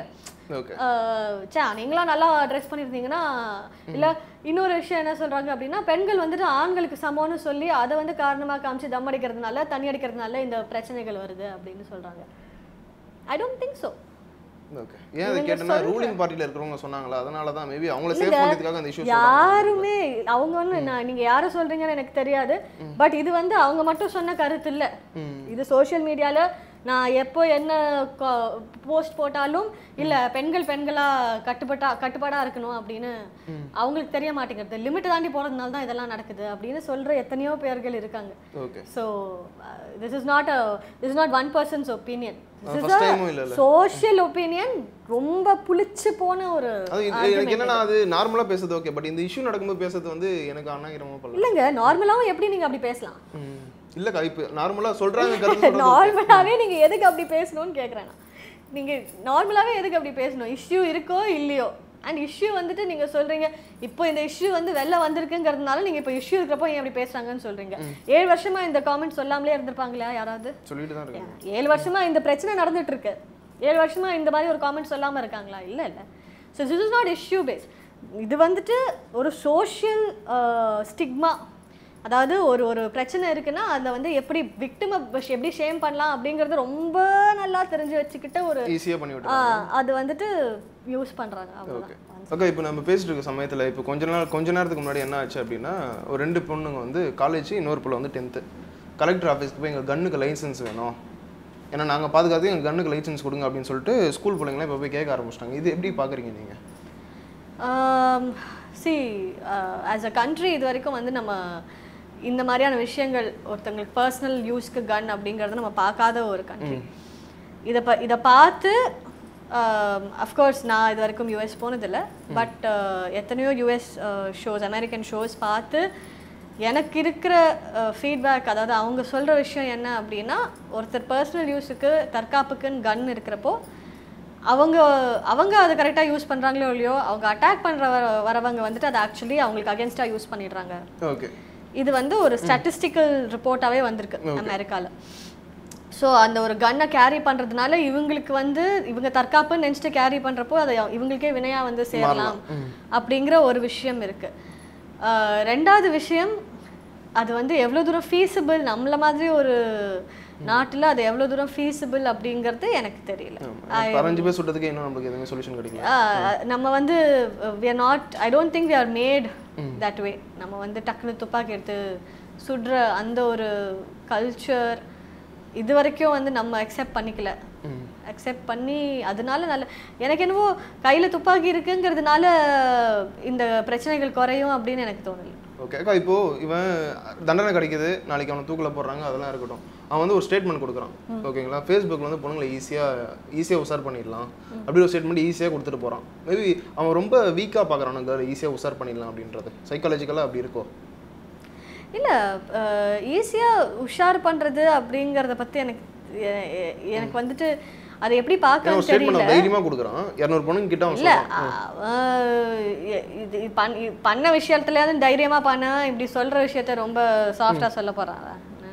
நீங்களாம் நல்லா ட்ரெஸ் பண்ணியிருந்தீங்கன்னா இல்லை இன்னொரு விஷயம் என்ன சொல்கிறாங்க அப்படின்னா பெண்கள் வந்துட்டு ஆண்களுக்கு சமம்னு சொல்லி அதை வந்து காரணமாக காமிச்சு தம் அடிக்கிறதுனால தண்ணி அடிக்கிறதுனால இந்த பிரச்சனைகள் வருது அப்படின்னு சொல்கிறாங்க. I don't think so. Okay, ஏன் அதை கேட்டேன்னா ரூலிங் பார்ட்டில இருக்கிறவங்க சொன்னாங்களா, அதனால தான் மேபி அவங்கள சேவ் பண்றதுக்காக அந்த இஷ்யூ யாருமே அவங்க வந்து நீங்க யாரை சொல்றீங்கன்னு எனக்கு தெரியாது. பட் இது வந்து அவங்க மட்டும் சொன்ன கருத்து இல்லை. இது சோஷியல் மீடியால நான் எப்போ என்ன போஸ்ட் போட்டாலும் இல்லை பெண்களா கட்டுப்பாடா இருக்கணும் அப்படின்னு அவங்களுக்கு தெரிய மாட்டேங்கிறது. லிமிட் தாண்டி போறதுனால தான் இதெல்லாம் நடக்குது அப்படின்னு சொல்ற எத்தனையோ பேர்கள் இருக்காங்க. So this is not one person's opinion, social opinion. ரொம்ப புளிச்சு போன ஒரு எனக்கு என்னன்னா அது நார்மலா பேசுறது ஓகே, பட் இந்த இஷ்யூ நடக்கும்போது பேசுறது வந்து எனக்கு அநாகரிகமா பண்ணல. இல்லங்க, நார்மலாவும் எப்படி நீங்க அப்படி பேசலாம்? இல்லக்கா இப்போ நார்மலா சொல்றாங்க கருத்து நார்மலாவே நீங்க எதுக்கு அப்படி பேசணும்னு கேக்குறேன். நீங்க நார்மலாவே எதுக்கு அப்படி பேசணும்? இஷ்யூ இருக்கோ இல்லையோ, அண்ட் இஷ்யூ வந்துட்டு நீங்க சொல்றீங்க இப்போ இந்த இஷ்யூ வந்து வெளில வந்திருக்குங்கிறதுனால நீங்க இப்போ இஷ்யூ இருக்கிறப்போ ஏன் அப்படி பேசுறாங்கன்னு சொல்றீங்க. 7 வருஷமா இந்த காமெண்ட் சொல்லாமலே இருந்திருப்பாங்களா யாராவது? சொல்லிட்டு தான் இருக்காங்க. 7 வருஷமா இந்த பிரச்சனை நடந்துட்டு இருக்கு, 7 வருஷமா இந்த மாதிரி ஒரு காமெண்ட் சொல்லாம இருக்காங்களா? இல்ல. So this is not issue base. இது வந்துட்டு ஒரு சோஷியல் ஸ்டிக்மா. அதாவது ஒரு பிரச்சனை இருக்குன்னா அதை வந்து எப்படி விக்டிமை எப்படி ஷேம் பண்ணலாம் அப்படிங்கிறது ரொம்ப நல்லா தெரிஞ்சு வச்சுக்கிட்ட ஒரு ஈஸியாக பண்ணி விட்டுறாங்க. அது வந்துட்டு யூஸ் பண்ணுறாங்க. ஓகே, இப்போ நம்ம பேசிட்டு இருக்க சமயத்தில் இப்போ கொஞ்ச நேரத்துக்கு முன்னாடி என்ன ஆச்சு அப்படின்னா ஒரு 2 பொண்ணுங்க வந்து காலேஜ், இன்னொரு பிள்ளை வந்து 10th கலெக்டர் ஆஃபீஸ்க்கு போய் எங்கள் கன்னுக்கு லைசன்ஸ் வேணும், ஏன்னா நாங்கள் பாதுகாத்து எங்கள் கன்னுக்கு லைசன்ஸ் கொடுங்க அப்படின்னு சொல்லிட்டு ஸ்கூல் பிள்ளைங்களாம் இப்போ போய் கேட்க ஆரம்பிச்சிட்டாங்க. இது எப்படி பார்க்குறீங்க நீங்கள்? ஆஸ் அ கண்ட்ரி இது வரைக்கும் வந்து நம்ம இந்த மாதிரியான விஷயங்கள் ஒருத்தங்களுக்கு பர்சனல் யூஸ்க்கு கன் அப்படிங்கிறத நம்ம பார்க்காத ஒரு கண்ட்ரி. இதை பார்த்து அஃப்கோர்ஸ் நான் இது வரைக்கும் யூஎஸ் போனதில்லை, பட் எத்தனையோ யூஎஸ் ஷோஸ், அமெரிக்கன் ஷோஸ் பார்த்து எனக்கு இருக்கிற ஃபீட்பேக், அதாவது அவங்க சொல்கிற விஷயம் என்ன அப்படின்னா ஒருத்தர் பர்சனல் யூஸுக்கு தற்காப்புக்குன்னு கன் இருக்கிறப்போ அவங்க அதை கரெக்டாக யூஸ் பண்ணுறாங்களோ இல்லையோ, அவங்க அட்டாக் பண்ணுற வரவங்க வந்துட்டு அதை ஆக்சுவலி அவங்களுக்கு அகேன்ஸ்டாக யூஸ் பண்ணிடுறாங்க. ஓகே, இது வந்து ஒரு ஸ்டாட்டிஸ்டிக்கல் ரிப்போர்ட்டாகவே வந்திருக்கு அமெரிக்காவில். ஸோ அந்த ஒரு கன்னை கேரி பண்ணுறதுனால இவங்களுக்கு வந்து இவங்க தற்காப்புன்னு நினச்சிட்டு கேரி பண்ணுறப்போ அதை இவங்களுக்கே வினையாக வந்து சேரலாம் அப்படிங்கிற ஒரு விஷயம் இருக்குது. 2வது விஷயம், அது வந்து எவ்வளோ தூரம் ஃபீஸிபிள், நம்மள மாதிரி ஒரு நாட்டில் அது எவ்வளோ தூரம் ஃபீஸிபிள் அப்படிங்கிறது எனக்கு தெரியல. நம்ம வந்து I don't think we are made that way. நம்ம வந்து டக்குனு துப்பாக்கி எடுத்து சுடுற அந்த ஒரு கல்ச்சர் இது வரைக்கும் வந்து நம்ம அக்செப்ட் பண்ணிக்கல. அக்செப்ட் பண்ணி அதனால எனக்கு என்னவோ கையில் துப்பாக்கி இருக்குங்கிறதுனால இந்த பிரச்சனைகள் குறையும் அப்படின்னு எனக்கு தோணலை. ஓகே அக்கா, இப்போது இவன் தண்டனை கிடைக்குது, நாளைக்கு அவனை தூக்கில் போடுறாங்க, அதெல்லாம் இருக்கட்டும். அவன் வந்து ஒரு ஸ்டேட்மெண்ட் கொடுக்குறான், ஓகேங்களா? ஃபேஸ்புக்கில் வந்து பொண்ணுங்களை ஈஸியாக உஷார் பண்ணிடலாம் அப்படி ஒரு ஸ்டேட்மெண்ட் ஈஸியாக கொடுத்துட்டு போகிறான். மேபி அவன் ரொம்ப வீக்காக பார்க்குறான், கேர்ள் ஈஸியாக உஷார் பண்ணிடலாம் அப்படின்றது சைக்காலஜிக்கலாக அப்படி இருக்கோ? இல்லை, ஈஸியாக உஷார் பண்ணுறது அப்படிங்கிறத பற்றி எனக்கு வந்துட்டு அதை எப்படி பார்க்கணும்னு தெரியல. தைரியமா கொடுக்குறான் 200 பொண்ணுங்க கிட்ட. இல்ல இது பண்ண விஷயத்துலயாவது தைரியமா பண்ண, இப்படி சொல்ற விஷயத்த ரொம்ப சாஃப்டா சொல்ல போறாங்க.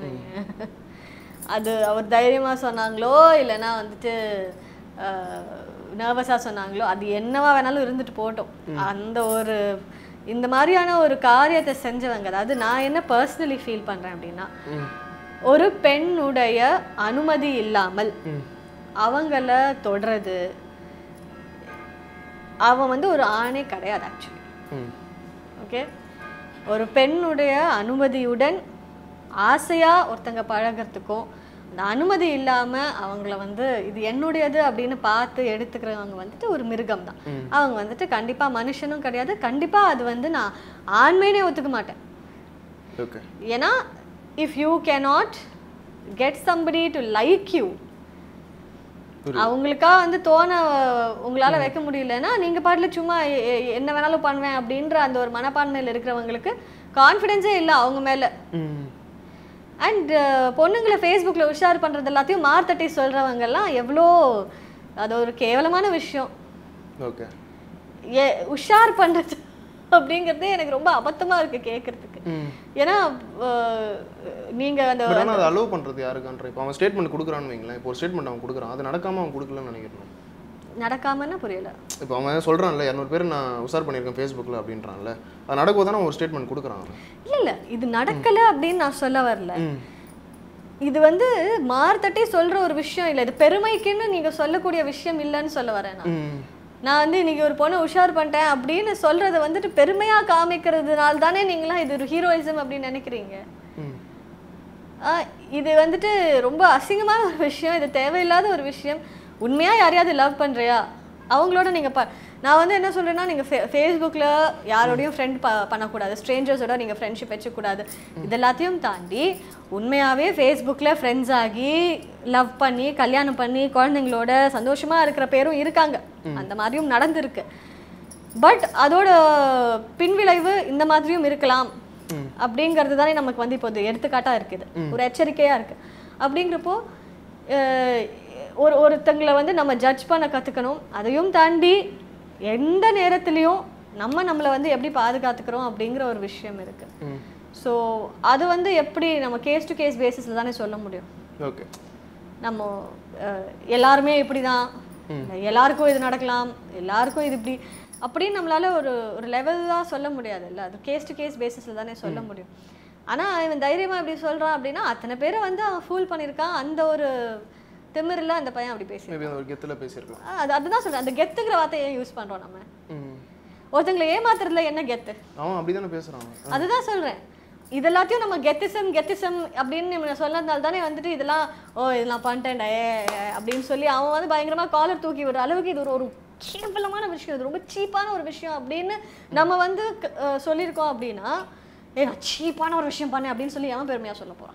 அது அவர் தைரியமா சொன்னாங்களோ இல்லைன்னா வந்துட்டு நர்வஸா சொன்னாங்களோ, அது என்னவா வேணாலும் இருந்துட்டு போட்டோம். அந்த ஒரு இந்த மாதிரியான ஒரு காரியத்தை செஞ்சவங்க, அதாவது நான் என்ன பர்சனலி ஃபீல் பண்றேன் அப்படின்னா, ஒரு பெண்ணுடைய அனுமதி இல்லாமல் அவங்கள தொடறது, அவன் வந்து ஒரு ஆணே கிடையாது ஆக்சுவலி. ஓகே, ஒரு பெண்ணுடைய அனுமதியுடன் ஆசையா ஒருத்தங்க பழகிறதுக்கும், அந்த அனுமதி இல்லாம அவங்கள வந்து இது என்னுடையது அப்படின்னு பார்த்து எடுத்துக்கிறவங்க வந்துட்டு ஒரு மிருகம் தான். அவங்க வந்துட்டு கண்டிப்பா மனுஷனும் கிடையாது. கண்டிப்பா அது வந்து நான் ஆண்மைனே ஒத்துக்க மாட்டேன். ஏன்னா if you cannot get somebody to like you, அவங்களுக்கா வந்து தோண உங்களால வைக்க முடியலன்னா நீங்க பாட்டுல சும்மா என்ன வேணாலும் பண்ணுவேன் அப்படின்ற அந்த ஒரு மனப்பான்மையில இருக்கிறவங்களுக்கு கான்ஃபிடென்ஸே இல்லை அவங்க மேல. அண்ட் பொண்ணுங்களை ஃபேஸ்புக்கில் உஷார் பண்ணுறது எல்லாத்தையும் மார்த்தட்டி சொல்கிறவங்க எல்லாம் எவ்வளோ, அது ஒரு கேவலமான விஷயம். ஓகே, உஷார் பண்ணுறது அப்படிங்கிறதே எனக்கு ரொம்ப அபத்தமாக இருக்குது கேட்குறதுக்கு. ஏன்னா நீங்கள் அந்த அதை அலோவ் பண்ணுறது யாருக்கான்ற, இப்போ அவன் ஸ்டேட்மெண்ட் கொடுக்குறான்னு வைங்களேன், இப்போ ஒரு ஸ்டேட்மெண்ட் அவன் கொடுக்குறான், அது நடக்காமல் அவன் கொடுக்கலன்னு நினைக்கிறேன். நடக்காமன்னா புரியல. இப்போ அவன் சொல்கிறான்ல 200 பேர் நான் உஷார் பண்ணியிருக்கேன் ஃபேஸ்புக்கில் அப்படின்றான்ல, அது நடக்கும்போது தானே ஒரு ஸ்டேட்மெண்ட் கொடுக்குறான். இல்லை இது நடக்கலை அப்படின்னு நான் சொல்ல வரல. இது வந்து மார்த்தட்டி சொல்கிற ஒரு விஷயம் இல்லை, இது பெருமைக்குன்னு நீங்கள் சொல்லக்கூடிய விஷயம் இல்லைன்னு சொல்ல வரேன். நான் வந்து இன்னைக்கு ஒரு பொண்ணை உஷார் பண்ணிட்டேன் அப்படின்னு சொல்கிறத வந்துட்டு பெருமையாக காமிக்கிறதுனால தானே நீங்களாம் இது ஒரு ஹீரோயிசம் அப்படின்னு நினைக்கிறீங்க. இது வந்துட்டு ரொம்ப அசிங்கமான ஒரு விஷயம், இது தேவையில்லாத ஒரு விஷயம். உண்மையாக யாரையாவது லவ் பண்ணுறியா அவங்களோட நீங்கள் நான் வந்து என்ன சொல்கிறேன்னா, நீங்கள் ஃபேஸ்புக்கில் யாரோடையும் ஃப்ரெண்ட் பண்ணக்கூடாது, ஸ்ட்ரேஞ்சர்ஸோட நீங்கள் ஃப்ரெண்ட்ஷிப் வச்சுக்கூடாது. இதெல்லாத்தையும் தாண்டி உண்மையாகவே ஃபேஸ்புக்கில் ஃப்ரெண்ட்ஸ் ஆகி லவ் பண்ணி கல்யாணம் பண்ணி குழந்தைங்களோட சந்தோஷமாக இருக்கிற பேரும் இருக்காங்க, அந்த மாதிரியும் நடந்திருக்கு. பட் அதோட பின்விளைவு இந்த மாதிரியும் இருக்கலாம் அப்படிங்கிறது தானே நமக்கு வந்து இப்போ எடுத்துக்காட்டாக இருக்குது, ஒரு எச்சரிக்கையாக இருக்குது. அப்படிங்கிறப்போ ஒருத்தங்களை வந்து நம்ம ஜட்ஜ் பண்ண கற்றுக்கணும். அதையும் தாண்டி எந்த நேரத்துலையும் நம்மளை வந்து எப்படி பாதுகாத்துக்கிறோம் அப்படிங்கிற ஒரு விஷயம் இருக்குது. ஸோ அது வந்து எப்படி நம்ம கேஸ் டு கேஸ் பேசிஸில் தானே சொல்ல முடியும். ஓகே, நம்ம எல்லாருமே இப்படி தான், எல்லாருக்கும் இது நடக்கலாம், எல்லாருக்கும் இது இப்படி அப்படின்னு நம்மளால ஒரு லெவலாக சொல்ல முடியாதுல்ல, அது கேஸ் டு கேஸ் பேசிஸில் தானே சொல்ல முடியும். ஆனால் இவன் தைரியமாக இப்படி சொல்கிறான் அப்படின்னா அத்தனை பேரை வந்து அவன் ஃபூல் பண்ணியிருக்கான். அந்த ஒரு திமிரில் அந்த பையன் அப்படி பேசியிருக்கான். அதுதான் சொல்கிறேன், அந்த கெத்துங்கிற வார்த்தையை யூஸ் பண்ணுறோம் நம்ம. ஒருத்தங்களை ஏமாத்துறதுல என்ன கெத்து, அவன் அப்படிதானே பேசுகிறான். அதுதான் சொல்கிறேன், இதெல்லாத்தையும் நம்ம கெத்திசம் அப்படின்னு சொன்னதுனால தானே வந்துட்டு இதெல்லாம் இதெல்லாம் பண்ணிட்டேன்டா அப்படின்னு சொல்லி அவன் வந்து பயங்கரமாக காலர் தூக்கி விடுற அளவுக்கு இது ஒரு கேவலமான விஷயம், இது ரொம்ப சீப்பான ஒரு விஷயம் அப்படின்னு நம்ம வந்து சொல்லியிருக்கோம். அப்படின்னா நான் சீப்பான ஒரு விஷயம் பண்ணேன் அப்படின்னு சொல்லி அவன் பெருமையாக சொல்ல போகிறான்.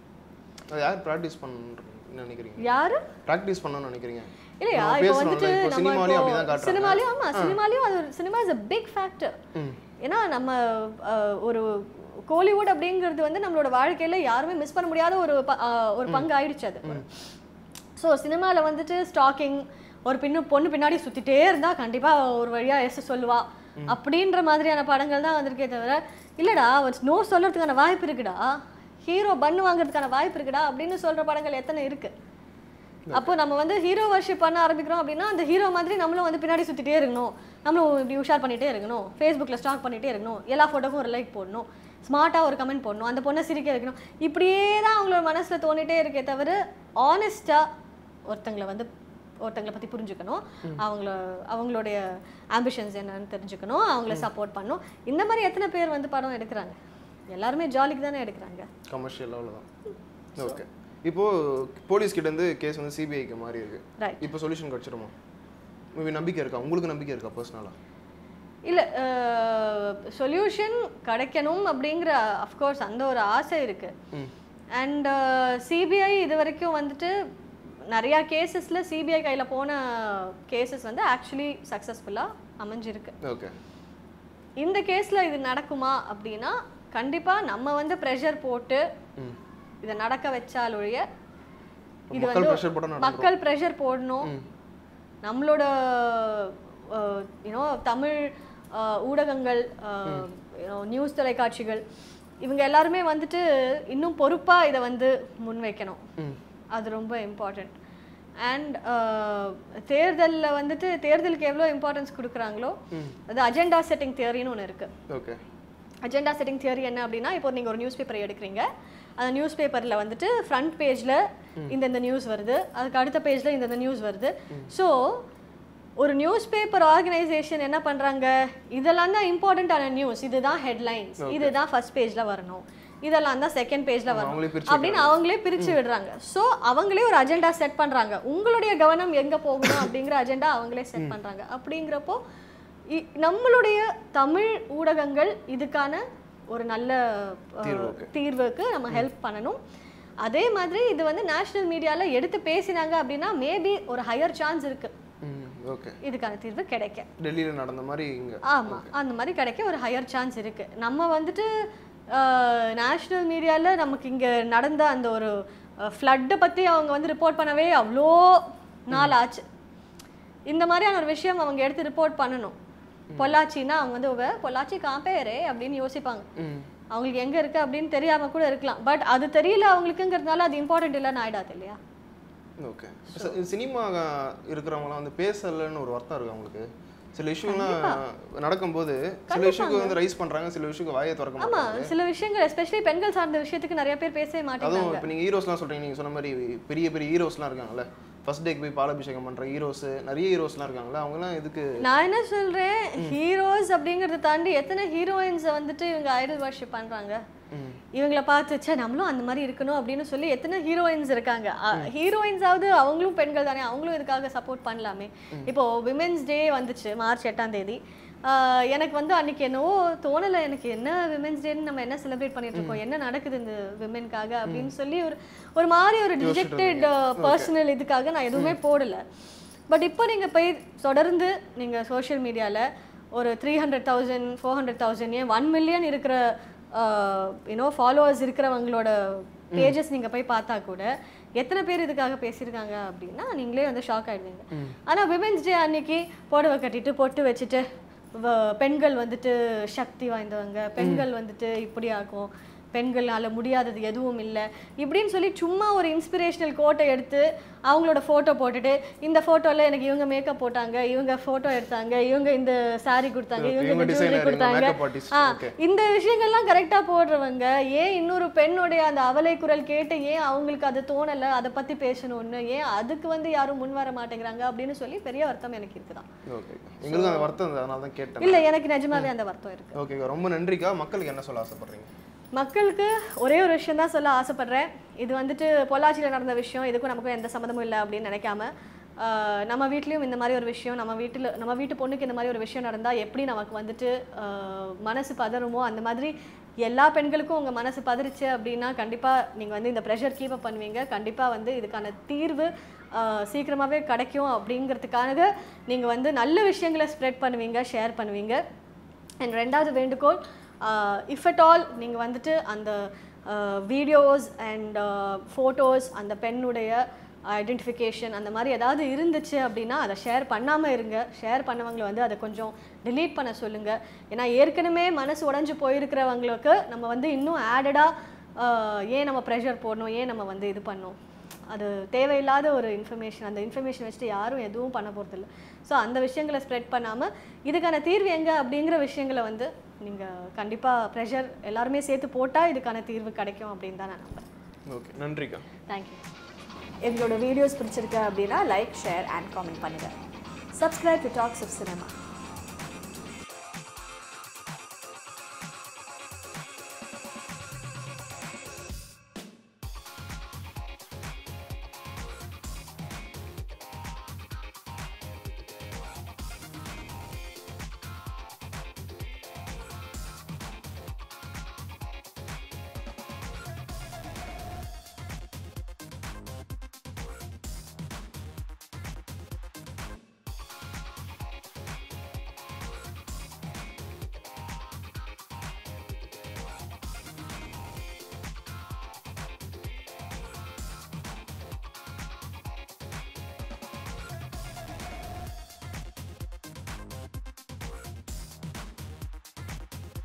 யார் ப்ராக்டிஸ் பண்ணுறேன் நினைக்கிறீங்க? யாரு ப்ராக்டிஸ் பண்ணணும்னு நினைக்கிறீங்க? இல்லையா, இப்போ வந்துட்டு சினிமாலையும் ஆமா, சினிமாலையும் அது cinema is a big factor. ஏன்னா நம்ம ஒரு கோலிவுட் அப்படிங்கிறது வந்து நம்மளோட வாழ்க்கையில யாருமே மிஸ் பண்ண முடியாத ஒரு பங்கு ஆயிடுச்சு அது. ஸோ சினிமாவில் வந்துட்டு ஸ்டாக்கிங், ஒரு பொண்ணு பின்னாடி சுற்றிட்டே இருந்தால் கண்டிப்பாக ஒரு வழியாக எஸ் சொல்லுவா அப்படின்ற மாதிரியான படங்கள் தான் வந்திருக்கே தவிர, இல்லைடா ஒரு நோ சொல்கிறதுக்கான வாய்ப்பு இருக்குடா, ஹீரோ பண்ணு வாங்குறதுக்கான வாய்ப்பு இருக்குடா அப்படின்னு சொல்கிற படங்கள் எத்தனை இருக்குது. அப்போ நம்ம வந்து ஹீரோ வர்ஷிப் பண்ண ஆரம்பிக்கிறோம் அப்படின்னா அந்த ஹீரோ மாதிரி நம்மளும் வந்து பின்னாடி சுற்றிட்டே இருக்கணும், நம்மளும் இப்படி உஷார் பண்ணிகிட்டே இருக்கணும், ஃபேஸ்புக்கில் ஸ்டாக் பண்ணிகிட்டே இருக்கணும், எல்லா ஃபோட்டோக்கும் ஒரு லைக் போடணும், ஸ்மார்ட்டாக ஒரு கமெண்ட் போடணும், அந்த பொண்ணை சிரிக்க வைக்கணும், இப்படியே தான் அவங்களோட மனசில் தோணிட்டே இருக்கே தவிர ஆனஸ்ட்டாக ஒருத்தங்களை பற்றி புரிஞ்சுக்கணும், அவங்களுடைய ஆம்பிஷன்ஸ் என்னன்னு தெரிஞ்சுக்கணும், அவங்கள சப்போர்ட் பண்ணணும். இந்த மாதிரி எத்தனை பேர் வந்து படம் எடுக்கிறாங்க? எல்லாருமே ஜாலிக்கு தானே எடுக்கிறாங்க, கமர்ஷியல் அவ்வளோதான். ஓகே, இப்போ போலீஸ் கிட்ட இருந்து கேஸ் வந்து சிபிஐக்கு மாறி இருக்கு, இப்போ சொல்யூஷன் கிடைச்சிருமா? மேபி நம்பிக்கை இருக்கா? உங்களுக்கு நம்பிக்கை இருக்கா பர்சனலாக? இல்லை சொல்யூஷன் கிடைக்கணும் அப்படிங்கிற அஃப்கோர்ஸ் அந்த ஒரு ஆசை இருக்குது. அண்ட் சிபிஐ இது வரைக்கும் வந்துட்டு நிறையா கேசஸில் சிபிஐ கையில் போன கேசஸ் வந்து ஆக்சுவலி சக்ஸஸ்ஃபுல்லாக அமைஞ்சிருக்கு. ஓகே, இந்த கேஸில் இது நடக்குமா அப்படின்னா கண்டிப்பாக நம்ம வந்து ப்ரெஷர் போட்டு இதை நடக்க வச்சாலொழிய இது வந்து மக்கள் ப்ரெஷர் போடணும். நம்மளோட தமிழ் ஊடகங்கள், நியூஸ் தொலைக்காட்சிகள் இவங்க எல்லாருமே வந்துட்டு இன்னும் பொறுப்பாக இதை வந்து முன்வைக்கணும். அது ரொம்ப இம்பார்ட்டண்ட். அண்ட் தேர்தலில் வந்துட்டு தேர்தலுக்கு எவ்வளோ இம்பார்ட்டன்ஸ் கொடுக்குறாங்களோ அது அஜெண்டா செட்டிங் தியரின்னு ஒன்று இருக்குது. ஓகே, அஜெண்டா செட்டிங் தியரி என்ன அப்படின்னா, இப்போ நீங்கள் ஒரு நியூஸ் பேப்பர் எடுக்கிறீங்க, அந்த நியூஸ் பேப்பரில் வந்துட்டு ஃப்ரண்ட் பேஜில் இந்த நியூஸ் வருது, அதுக்கு அடுத்த பேஜில் இந்த நியூஸ் வருது. ஸோ ஒரு நியூஸ் பேப்பர் ஆர்கனைசேஷன் என்ன பண்ணுறாங்க, இதெல்லாம் தான் இம்பார்ட்டண்ட்டான நியூஸ், இதுதான் ஹெட்லைன்ஸ், இதுதான் ஃபர்ஸ்ட் பேஜில் வரணும், இதெல்லாம் தான் செகண்ட் பேஜில் வரணும் அப்படின்னு அவங்களே பிரித்து விடுறாங்க. ஸோ அவங்களே ஒரு அஜெண்டா செட் பண்ணுறாங்க. உங்களுடைய கவனம் எங்கே போகணும் அப்படிங்கிற அஜெண்டா அவங்களே செட் பண்ணுறாங்க. அப்படிங்கிறப்போ நம்மளுடைய தமிழ் ஊடகங்கள் இதுக்கான ஒரு நல்ல தீர்வுக்கு நம்ம ஹெல்ப் பண்ணணும். அதே மாதிரி இது வந்து நேஷனல் மீடியாவில் எடுத்து பேசினாங்க அப்படின்னா மேபி ஒரு ஹையர் சான்ஸ் இருக்கு இதுக்கான தீர்வு கிடைக்க. டெல்லியில் நடந்த மாதிரி ஆமாம், அந்த மாதிரி கிடைக்க ஒரு ஹையர் சான்ஸ் இருக்கு. நம்ம வந்துட்டு நேஷனல் மீடியாவில் நமக்கு இங்கே நடந்த அந்த ஒரு ஃப்ளட்டை பற்றி அவங்க வந்து ரிப்போர்ட் பண்ணவே அவ்வளோ நாள் ஆச்சு. இந்த மாதிரியான ஒரு விஷயம் அவங்க எடுத்து ரிப்போர்ட் பண்ணணும். பொள்ளாச்சின்னா அவங்க வந்து பொள்ளாச்சி காம்பேரே அப்படின்னு யோசிப்பாங்க. அவங்களுக்கு எங்கே இருக்குது அப்படின்னு தெரியாமல் கூட இருக்கலாம். பட் அது தெரியல அவங்களுக்குங்கிறதுனால அது இம்பார்ட்டன்ட் இல்லைன்னு ஆயிடாது இல்லையா? ஓகே, சினிமா இருக்கிறவங்களாம் வந்து பேசலன்னு ஒரு வருத்தம் இருக்குது அவங்களுக்கு. சில இஷ்யூலாம் நடக்கும்போது சில இஷ்யூக்கு வந்து ரைஸ் பண்ணுறாங்க, சில இஷ்யூக்கு வாயை திறக்க மாட்டாங்க. ஆமாம், சில விஷயங்கள் எஸ்பெஷலி பெண்கள் சார்ந்த விஷயத்துக்கு நிறைய பேர் பேசவே மாட்டாங்க. அதுவும் இப்போ நீங்கள் ஹீரோஸ்லாம் சொல்கிறீங்க, நீங்கள் சொன்ன மாதிரி பெரிய பெரிய ஹீரோஸ்லாம் இருக்காங்கல்ல, ஃபர்ஸ்ட் டேக்கு போய் பாலாபிஷேகம் பண்ணுற ஹீரோஸ், நிறைய ஹீரோஸ்லாம் இருக்காங்களா, அவங்கலாம் இதுக்கு நான் என்ன சொல்கிறேன், ஹீரோஸ் அப்படிங்கிறத தாண்டி எத்தனை ஹீரோயின்ஸை வந்துட்டு இவங்க ஐடல் வர்ஷிப் பண்ணுறாங்க. இவங்கள பார்த்துச்சா நம்மளும் அந்த மாதிரி இருக்கணும் அப்படின்னு சொல்லி எத்தனை ஹீரோயின்ஸ் இருக்காங்க. ஹீரோயின்ஸாவது அவங்களும் பெண்கள் தானே, அவங்களும் இதுக்காக சப்போர்ட் பண்ணலாமே. இப்போ விமென்ஸ் டே வந்துச்சு மார்ச் 8ஆம் தேதி. எனக்கு வந்து அன்னைக்கு என்னவோ தோணலை, எனக்கு என்ன விமென்ஸ் டேன்னு நம்ம என்ன செலிப்ரேட் பண்ணிட்டு இருக்கோம், என்ன நடக்குது இந்த விமென்காக அப்படின்னு சொல்லி ஒரு மாதிரி ஒரு டிஜெக்டட் பர்சனல் இதுக்காக நான் எதுவுமே போடலை. பட் இப்போ நீங்கள் போய் தொடர்ந்து நீங்கள் சோஷியல் மீடியாவில் ஒரு 300,000 400,000 ஏன் 1 மில்லியன் இருக்கிற ஃபாலோவர்ஸ் இருக்கிறவங்களோட பேஜஸ் நீங்கள் போய் பார்த்தா கூட எத்தனை பேர் இதுக்காக பேசியிருக்காங்க அப்படின்னா நீங்களே வந்து ஷாக் ஆகிடுவீங்க. ஆனால் விமென்ஸ் டே அன்னைக்கு புடவை கட்டிட்டு பொட்டு வச்சுட்டு பெண்கள் வந்துட்டு சக்தி வாய்ந்தவங்க, பெண்கள் வந்துட்டு இப்படி ஆகும், பெண்களால் முடியாதது எதுவும் இல்லை இப்படின்னு சொல்லி சும்மா ஒரு இன்ஸ்பிரேஷனல் கோட்டை எடுத்து அவங்களோட ஃபோட்டோ போட்டுட்டு, இந்த ஃபோட்டோவில் எனக்கு இவங்க மேக்கப் போட்டாங்க, இவங்க ஃபோட்டோ எடுத்தாங்க, இவங்க இந்த சாரீ கொடுத்தாங்க, இவங்க இந்த ஜுவல்லரி கொடுத்தாங்க, இந்த விஷயங்கள்லாம் கரெக்டாக போடுறவங்க ஏன் இன்னொரு பெண்ணுடைய அந்த அவலை குரல் கேட்டு ஏன் அவங்களுக்கு அது தோணலை, அதை பற்றி பேசணும்னு ஏன் அதுக்கு வந்து யாரும் முன் வர மாட்டேங்கிறாங்க அப்படின்னு சொல்லி பெரிய வருத்தம் எனக்கு இருக்குதான். இல்லை, எனக்கு நிஜமாவே அந்த வருத்தம் இருக்கு. ஓகே, ரொம்ப நன்றிக்கா. மக்களுக்கு என்ன சொல்ல ஆசைப்படுறீங்க? மக்களுக்கு ஒரே ஒரு விஷயம் தான் சொல்ல ஆசைப்படுறேன். இது வந்துட்டு பொள்ளாச்சியில் நடந்த விஷயம், இதுக்கும் நமக்கும் எந்த சம்மந்தமும் இல்லை அப்படின்னு நினைக்காம, நம்ம வீட்லேயும் இந்த மாதிரி ஒரு விஷயம், நம்ம வீட்டு பொண்ணுக்கு இந்த மாதிரி ஒரு விஷயம் நடந்தால் எப்படி நமக்கு வந்துட்டு மனசு பதறுமோ அந்த மாதிரி எல்லா பெண்களுக்கும் உங்கள் மனசு பதறிச்சு அப்படின்னா கண்டிப்பாக நீங்கள் வந்து இந்த ப்ரெஷர் கீப் அப் பண்ணுவீங்க. கண்டிப்பாக வந்து இதுக்கான தீர்வு சீக்கிரமாகவே கிடைக்கும் அப்படிங்கிறதுக்காக நீங்கள் வந்து நல்ல விஷயங்களை ஸ்ப்ரெட் பண்ணுவீங்க, ஷேர் பண்ணுவீங்க. அண்ட் ரெண்டாவது வேண்டுகோள், இஃப் அட் ஆல் நீங்கள் வந்துட்டு அந்த வீடியோஸ் அண்ட் ஃபோட்டோஸ் அந்த பெண்ணுடைய ஐடென்டிஃபிகேஷன் அந்த மாதிரி ஏதாவது இருந்துச்சு அப்படின்னா அதை ஷேர் பண்ணாமல் இருங்க. ஷேர் பண்ணவங்களை வந்து அதை கொஞ்சம் டிலீட் பண்ண சொல்லுங்கள். ஏன்னா ஏற்கனவே மனசு உடஞ்சி போயிருக்கிறவங்களுக்கு நம்ம வந்து இன்னும் ஆடடாக ஏன் நம்ம ப்ரெஷர் போடணும், ஏன் நம்ம வந்து இது பண்ணணும், அது தேவையில்லாத ஒரு இன்ஃபர்மேஷன். அந்த இன்ஃபர்மேஷன் வச்சுட்டு யாரும் எதுவும் பண்ண போகிறதில்ல. ஸோ அந்த விஷயங்களை ஸ்ப்ரெட் பண்ணாமல் இதுக்கான தீர்வு எங்கே அப்படிங்கிற விஷயங்களை வந்து நீங்கள் கண்டிப்பாக ப்ரெஷர் எல்லாருமே சேர்த்து போட்டால் இதுக்கான தீர்வு கிடைக்கும் அப்படின்னு தான் நான் நம்புறேன். ஓகே, நன்றிக்கா. தேங்க்யூ. எங்களோட வீடியோஸ் பிடிச்சிருக்கு அப்படின்னா லைக், ஷேர் அண்ட் காமெண்ட் பண்ணுங்கள். Subscribe to talks of cinema.